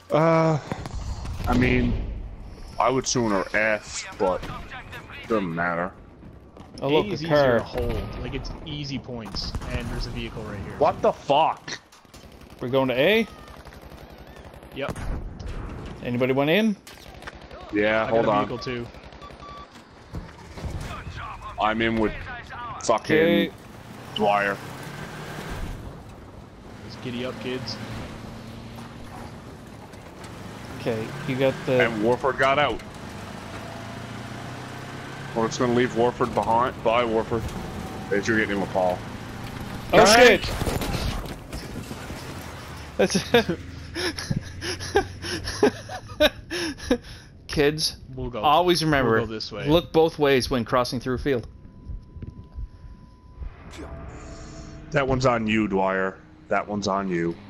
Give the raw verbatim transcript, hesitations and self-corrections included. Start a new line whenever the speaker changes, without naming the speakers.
Uh, I mean, I would sooner F, but doesn't matter.
Oh
A
look,
is
a
easier
car.
to hold. Like, it's easy points. And there's a vehicle right here.
What the fuck?
We're going to A.
Yep.
Anybody want in?
Yeah,
I
hold
got a
on.
vehicle too.
I'm in with fucking
Okay.
Dwyer.
Let's giddy up, kids.
Okay, you got the.
And Warford got out. We're just gonna leave Warford behind. Bye, Warford. Bet you're getting him a call.
Oh
Right.
shit! That's Kids,
We'll go.
always remember,
We'll go this way.
look both ways when crossing through a field.
That one's on you, Dwyer. That one's on you.